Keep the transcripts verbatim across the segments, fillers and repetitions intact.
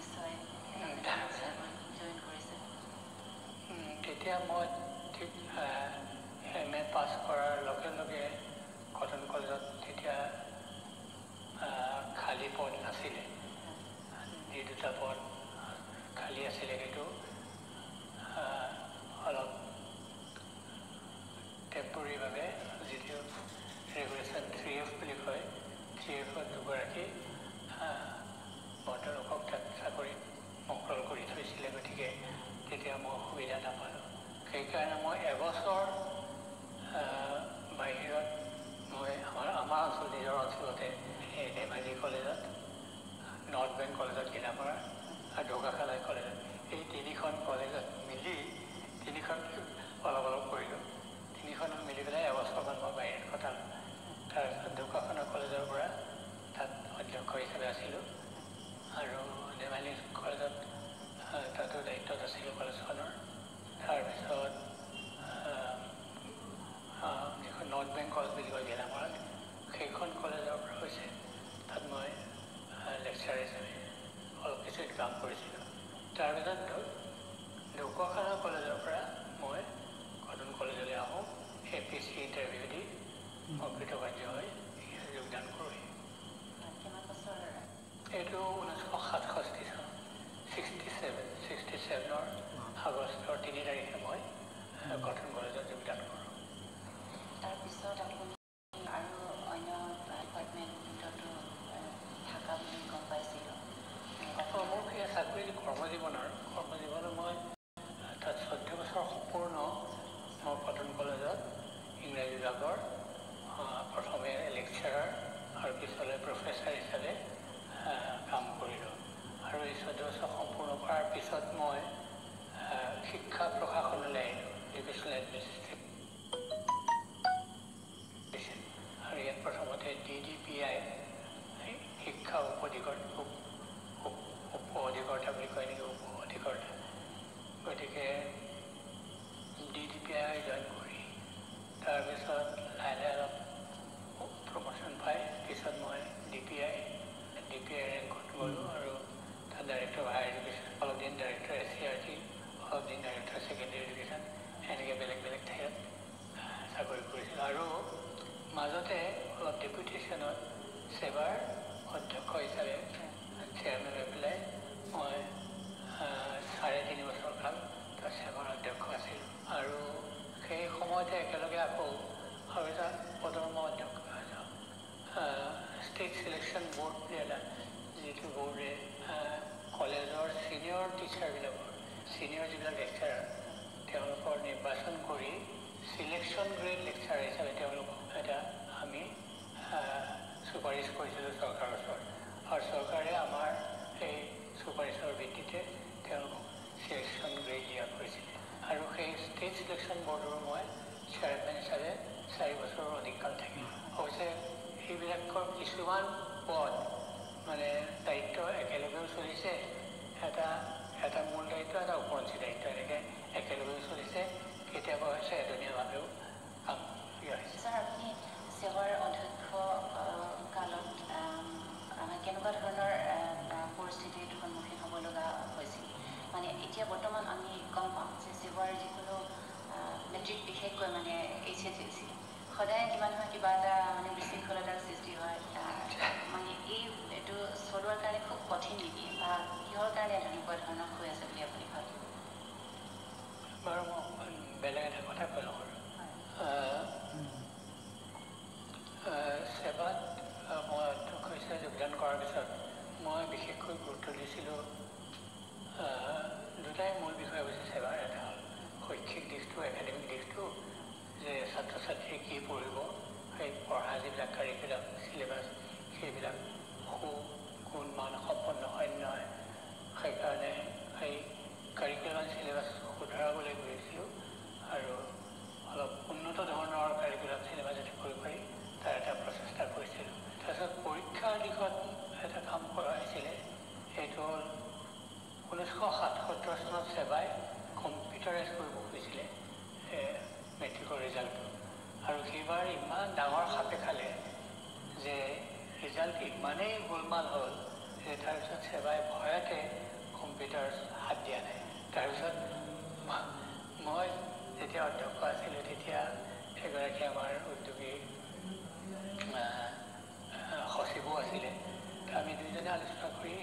নিশ্চয় জইন কৰিছে তেতিয়া মই ঠিক এম এ পাছ কৰাৰ লগে লগে কটন কলেজত তেতিয়া খালী পদ নাছিলে যি দুটা পদ খালী আছিলে সেইটো অলপ টেম্পৰীভাৱে যিটো ৰেগুলেশ্যন থ্ৰী এফ বুলি কয় থ্ৰী এফত দুগৰাকী ভদ্ৰলোকক তাত চাকৰিত মুকল কৰি থৈছিলে গতিকে তেতিয়া মই সুবিধা নাপালোঁ সেইকাৰণে মই এবছৰ বাহিৰত মই আমাৰ আমাৰ অঞ্চল নিজৰ অঞ্চলতে এই ধেমাজি কলেজত নৰ্থ বেংক কলেজত গিলাপাৰা আৰু ঢৌকাখালাই কলেজত এই তিনিখন কলেজত মিলি তিনিখন অলপ অলপ কৰিলোঁ তিনিখনত মিলি পেলাই এবছৰমান মই বাহিৰত কটালোঁ তাৰপিছত ঢৌকাখানা কলেজৰ পৰা তাত অধ্যক্ষ হিচাপে আছিলোঁ আৰু ধেমাজি কলেজত তাতো দায়িত্বত আছিলোঁ কলেজখনৰ তাৰপিছত যিখন নৰ্থ বেংক কলেজ বুলি কয় গেলামৰাত সেইখন কলেজৰ পৰা হৈছে তাত মই লেকচাৰ হিচাপে অলপ কিছু কাম কৰিছিলোঁ তাৰপিছত ঢৌকাখানা কলেজৰ পৰা মই কটন কলেজলৈ আহোঁ এ পি চি ইণ্টাৰভিউ দি মই কৃতকাৰ্য হৈ যোগদান কৰোঁহি এইটো ঊনৈছশ সাতষষ্ঠি চন ছিক্সটি ছেভেন ছিক্সটি ছেভেনৰ আগষ্টৰ তিনি তাৰিখে মই কটন কলেজত যোগদান কৰোঁ তাৰপিছত আপুনি আৰু অন্য ডিপাৰ্টমেণ্টতো থকা বুলি গম পাইছিলোঁ মোৰ সেই চাকৰি কৰ্মজীৱনৰ কৰ্মজীৱনৰ মই তাত চৈধ্য বছৰ সম্পূৰ্ণ মই কটন কলেজত ইংৰাজী বিভাগৰ প্ৰথমে লেকচাৰাৰ আৰু পিছলৈ প্ৰফেচাৰ হিচাপে কাম কৰিলোঁ আৰু এই চৈধ্য বছৰ সম্পূৰ্ণ কৰাৰ পিছত মই শিক্ষা প্ৰশাসনলৈ আহিলোঁ এডুকেশ্যনেল এডমিনিষ্ট্ৰেশ্যন আৰু ইয়াত প্ৰথমতে ডি ডি পি আই শিক্ষা উপ অধিকৰ্তা উপ অধিকৰ্তা বুলি কয় নেকি উপ অধিকৰ্তা গতিকে D D P I join কৰি তাৰপিছত লাহে লাহে অলপ প্ৰমোশ্যন পাই পিছত মই D P I D P I ৰেংকত গ'লোঁ আৰু তাত ডাইৰেক্টৰ অফ হায়াৰ এডুকেশ্যন অলপ দিন director S C R T অলপ দিন ডাইৰেক্টৰ ছেকেণ্ডেৰী এডুকেশ্যন এনেকৈ বেলেগ বেলেগ ঠাইত চাকৰি কৰিছিলোঁ আৰু মাজতে অলপ ডেপুটেশ্যনত ছেবাৰ অধ্যক্ষ হিচাপে চেয়াৰমেন হৈ পেলাই মই চাৰে তিনি বছৰ কাল তাত ছেবাৰ অধ্যক্ষ আছিলোঁ আৰু সেই সময়তে একেলগে আকৌ আৰু এটা পদৰ মই অধ্যক্ষ ষ্টেট ছিলেকশ্যন বৰ্ড বুলি এটা যিটো বৰ্ডে কলেজৰ ছিনিয়ৰ টিচাৰবিলাকৰ ছিনিয়ৰ যিবিলাক লেকচাৰাৰ তেওঁলোকৰ নিৰ্বাচন কৰি ছিলেকশ্যন গ্ৰেড লেকচাৰ হিচাপে তেওঁলোকক এটা আমি চুপাৰিচ কৰিছিলোঁ চৰকাৰৰ ওচৰত আৰু চৰকাৰে আমাৰ সেই চুপাৰিচৰ ভিত্তিতে তেওঁলোকক ছিলেকশ্যন গ্ৰেড দিয়া কৰিছিলে আৰু সেই ষ্টেট ছিলেকশ্যন বৰ্ডৰ মই চেয়াৰমেন হিচাপে চাৰি বছৰৰ অধিক কাল থাকিলোঁ অৱশ্যে সেইবিলাকৰ কিছুমান পদ মানে দায়িত্ব একেলগেও চলিছে এটা এটা মূল দায়িত্ব এটা ওপৰঞ্চি দায়িত্ব এনেকৈ একেলগেও চলিছে কেতিয়াবা হৈছে এজনীয়াভাৱেও কাম দিয়া হৈছে ছাৰ আপুনি ছেবাৰ অধ্যক্ষ কালত কেনেকুৱা ধৰণৰ পৰিস্থিতিৰ সন্মুখীন হ'ব লগা হৈছিল মানে এতিয়া বৰ্তমান আমি গম পাওঁ যে ছেবাৰ যিকোনো মেট্ৰিক বিশেষকৈ মানে এইচ এছ এল চি সদায় কিবা নহয় কিবা এটা মানে বিশৃংখলতাৰ সৃষ্টি হয় মানে এই এইটো চলোৱাৰ কাৰণে খুব কঠিন নেকি বা কিহৰ কাৰণে তেনেকুৱা ধৰণৰ হৈ আছে বুলি আপুনি ভাবে বাৰু মই বেলেগ এটা কথা কৈ লওঁ ছেবাত মই অধ্যক্ষ হিচাপে যোগদান কৰাৰ পিছত মই বিশেষকৈ গুৰুত্ব দিছিলোঁ দুটাই মূল বিষয় হৈছে ছেবাৰ এটা হ'ল শৈক্ষিক দিশটো একাডেমিক দিশটো যে ছাত্ৰ ছাত্ৰীয়ে কি পঢ়িব সেই পঢ়া যিবিলাক কাৰিকুলাম চিলেবাছ সেইবিলাক সু গুণ মান সম্পন্ন হয় নহয় সেইকাৰণে সেই কাৰিকুলাম চিলেবাছ শুধৰাবলৈ গৈছিলোঁ আৰু অলপ উন্নত ধৰণৰ কাৰিকুলাম চিলেবাছ যাতে কৰিব পাৰি তাৰ এটা প্ৰচেষ্টা কৰিছিলোঁ তাৰপিছত পৰীক্ষাৰ দিশত এটা কাম কৰা হৈছিলে সেইটো হ'ল ঊনৈছশ সাতসত্তৰ চনত ছেবাই কম্পিউটাৰাইজ কৰিব খুজিছিলে মেট্ৰিকৰ ৰিজাল্টটো আৰু সেইবাৰ ইমান ডাঙৰ সাপে খালে যে ৰিজাল্ট ইমানেই গোলমাল হ'ল যে তাৰপিছত সেৱাই ভয়তে কম্পিউটাৰ হাত দিয়া নাই। তাৰপিছত মই যেতিয়া অধ্যক্ষ আছিলোঁ তেতিয়া এগৰাকী আমাৰ উদ্যোগী সচিবো আছিলে। আমি দুইজনে আলোচনা কৰি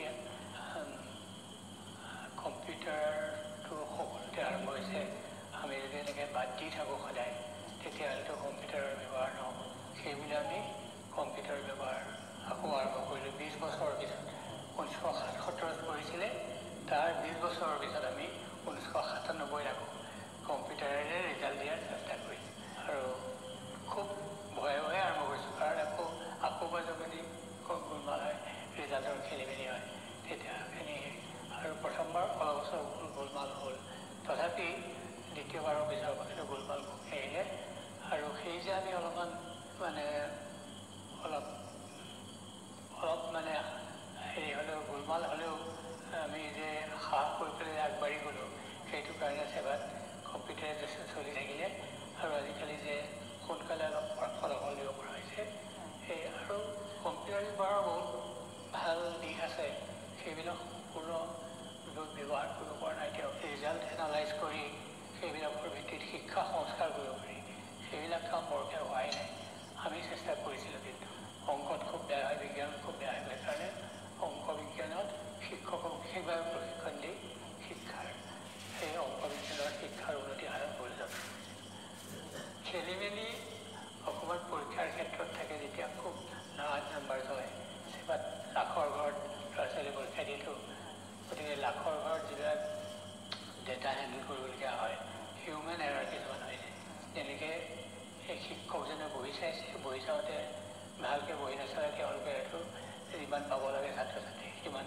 কম্পিউটাৰটো সকলোতে আৰম্ভ হৈছে, আমি যদি এনেকৈ বাদ দি থাকোঁ সদায় তেতিয়াহ'লেতো কম্পিউটাৰৰ ব্যৱহাৰ নহ'ব। সেইবুলি আমি কম্পিউটাৰ ব্যৱহাৰ আকৌ আৰম্ভ কৰিলোঁ। বিছ বছৰৰ পিছত ঊনৈছশ সাতসত্তৰত কৰিছিলে, তাৰ বিছ বছৰৰ পিছত আমি ঊনৈছশ সাতান্নব্বৈত আকৌ কম্পিউটাৰেৰে ৰিজাল্ট দিয়াৰ চেষ্টা কৰিছোঁ আৰু খুব ভয়ে ভয়ে আৰম্ভ কৰিছোঁ। কাৰণ আকৌ আকৌ বা যদি গোলমাল হয়, ৰিজাল্টৰ খেলি মেলি হয় তেতিয়াখিনি আৰু প্ৰথমবাৰ অলপ বছৰ গোলমাল হ'ল, তথাপি দ্বিতীয়বাৰৰ পিছৰ বছৰ গোলমাল এৰিলে আৰু সেই যে আমি অলপমান মানে অলপ অলপ মানে হেৰি হ'লেও গোলমাল হ'লেও আমি যে সাহস কৰি পেলাই আগবাঢ়ি গ'লোঁ, সেইটো কাৰণে সেৱাত কম্পিউটাৰে চলি থাকিলে আৰু আজিকালি যে সোনকালে অলপ ফলাফল দিব পৰা হৈছে। সেই আৰু কম্পিউটাৰ ব্যৱহাৰৰ বহুত ভাল দিশ আছে, সেইবিলাক সম্পূৰ্ণ ব্যৱহাৰ কৰিব পৰা নাই। তেওঁ ৰিজাল্ট এনালাইজ কৰি সেইবিলাকৰ ভিত্তিত শিক্ষা সংস্কাৰ কৰিব পাৰি, সেইবিলাক কাম বৰকৈ হোৱাই নাই। আমি চেষ্টা কৰিছিলোঁ, কিন্তু অংকত খুব বেয়া হয়, বিজ্ঞানত খুব বেয়া হয়। সেইকাৰণে অংক বিজ্ঞানত শিক্ষকক বিশেষভাৱে প্ৰশিক্ষণ দি শিক্ষাৰ সেই অংক বিজ্ঞানৰ শিক্ষাৰ উন্নতি সাধন প্ৰয়োজন। খেলি মেলি অকণমান পৰীক্ষাৰ ক্ষেত্ৰত থাকে, যেতিয়া খুব লাজ নাম্বাৰ হয়, সেৱাত লাখৰ ঘৰত ল'ৰা ছোৱালী পৰীক্ষা দিয়েতো, গতিকে লাখৰ ঘৰত যিবিলাক ডেটা হেণ্ডেল কৰিবলগীয়া হয়, হিউমেন এৰাৰ কিছুমান হৈ যায়। তেনেকৈ সেই শিক্ষকজনে বহি চাইছে, বহি চাওঁতে ভালকৈ বহি নাচালে তেওঁলোকে এইটো যিমান পাব লাগে ছাত্ৰ ছাত্ৰী সিমান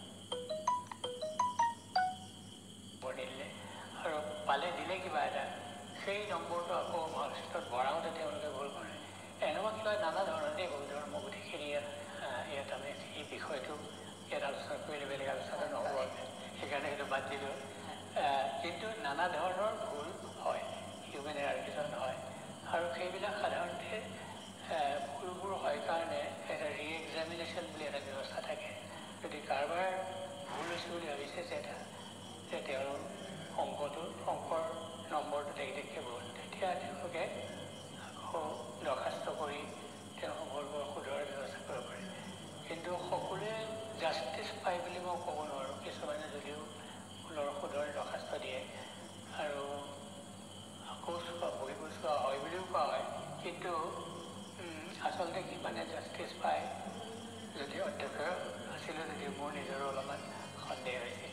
নম্বৰ নিদিলে আৰু পালে দিলে কিবা এটা, সেই নম্বৰটো আকৌ মাৰ্কশ্বিটত ভৰাওঁতে তেওঁলোকে ভুল কৰে। এনেকুৱা কিবা নানা ধৰণে ভুল ধৰণৰ মই গোটেইখিনি ইয়াত ইয়াত আমি এই বিষয়টো ইয়াত আলোচনা কৰিলে বেলেগ আলোচনা নহ'ব, সেইকাৰণে সেইটো বাদ দিলোঁ। কিন্তু নানা ধৰণৰ ভুল হয়, হিউমেন এৰাৰ কিছুমান হয় আৰু সেইবিলাক সাধাৰণতে ভুলবোৰ হয় কাৰণে এটা ৰি এক্সামিনেশ্যন বুলি এটা ব্যৱস্থা থাকে। যদি কাৰোবাৰ ভুল হৈছে বুলি ভাবিছে যে এটা যে তেওঁৰ অংকটো অংকৰ নম্বৰটো দেখি দেখিয়ে ভুল, তেতিয়া তেওঁলোকে আকৌ দৰখাস্ত কৰি তেওঁ ভুলবোৰ শুধৰোৱাৰ ব্যৱস্থা কৰিব পাৰে। কিন্তু সকলোৱে জাষ্টিচ পায় বুলি মই ক'ব নোৱাৰোঁ। কিছুমানে যদিও ভুলৰ শুধৰাই দৰখাস্ত দিয়ে আৰু আকৌ চোৱা বহিবোৰ চোৱা হয় বুলিও কোৱা হয়, কিন্তু আচলতে কিমানে জাষ্টিচ পায় যদি অধ্যক্ষ আছিলোঁ যদিও মোৰ নিজৰো অলপমান সন্দেহ হৈছে।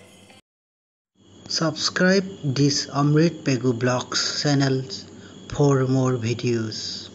Subscribe this Amrit Pegu Blogs channel for more videos.